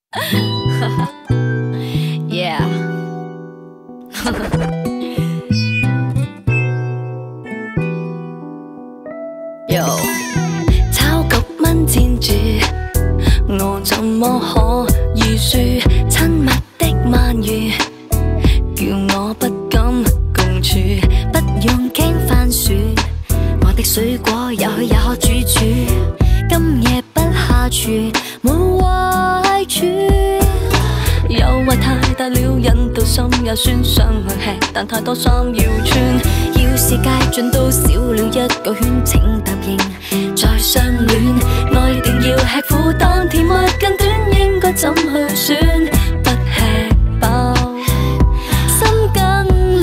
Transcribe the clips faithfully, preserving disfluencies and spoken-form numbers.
Yeah 有炒焗蚊纏住我，怎麼可以輸？親密的鰻魚叫我不敢共處，不用驚番薯，我的水果也許也可煮煮，今夜不下廚沒壞處。誘惑太大了，引到心也酸，想去吃，但太多衫要穿。要是街盡都少了一個圈，請答應再相戀。愛定要吃苦，但甜蜜更短，應該怎去選？不吃飽，心更亂。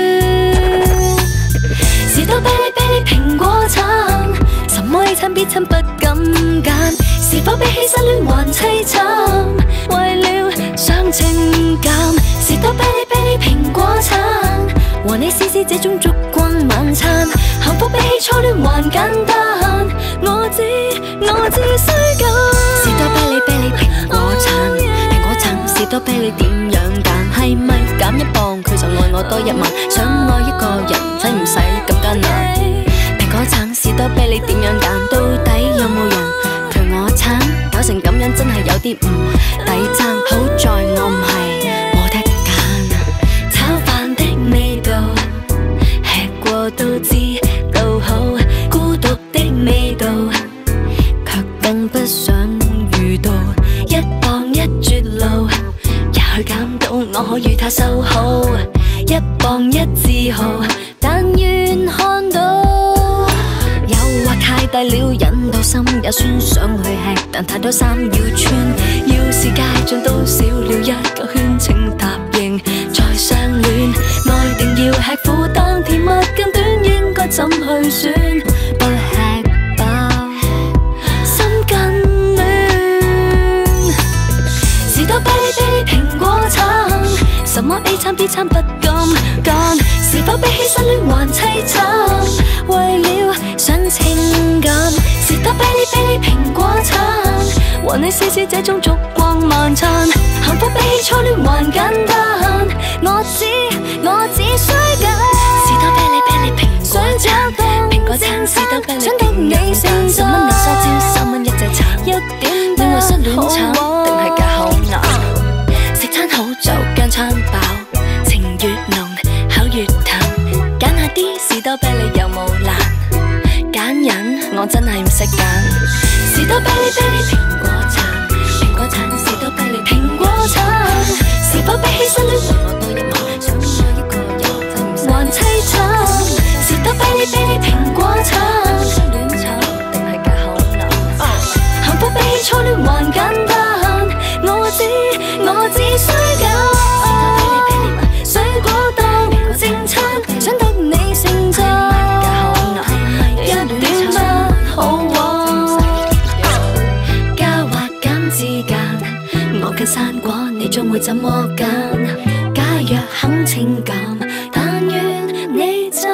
士多啤梨啤梨蘋果橙，什麼 A 餐 B 餐不敢揀，是否比起失戀還凄慘？為了想情感，士多啤梨啤梨蘋果橙，和你試試這種燭光晚餐，幸福比起初戀還簡單。我知我只需揀士多啤梨啤梨蘋果橙，蘋果橙士多啤梨點樣揀？係咪減一磅佢就愛我多一萬？想愛一個人使唔使咁艱難？蘋果橙士多啤梨點樣揀？到底有冇人陪我撐？搞成咁樣真係有啲唔抵爭，好在我唔係冇得揀。炒飯的味道吃過都知道好，孤獨的味道卻更不想遇到。一磅一絕路，也許減到我可與他修好，一磅一自豪，但願看到。誘惑太大了，引到心也酸，想去吃，但太多衫要穿。要是街盡都少了一個圈，請答應再相戀。愛定要吃苦，但甜蜜更短，應該怎去選？不吃飽，心更亂。士多啤梨啤梨蘋果橙，什麼 A 餐 B 餐不敢揀，是否比起失戀還凄慘？為了想情感，士多啤梨啤梨蘋果橙，和你試試這種燭光晚餐，幸福比起初戀還簡單。我知我只需揀士多啤梨啤梨蘋果橙，蘋果橙士多啤梨想得你成十蚊牛沙蕉，三蚊一隻橙，一點點愛失戀橙，定係戒口難？食餐好就驚餐飽，情越濃口越淡，揀下啲士多啤梨有冇難？揀人我真係唔識揀。士多啤梨啤梨蘋果橙，蘋果橙士多啤梨蘋果橙，是否比起失戀我多一萬？想愛一個人還凄慘。士多啤梨啤梨蘋果橙，失戀橙定係戒口難？幸福比起初戀還簡單。我知我只需揀水果當正餐，想得你成就一點不好玩。加或減之間，我近生果，你將會怎麼揀？假若肯情感，但願你就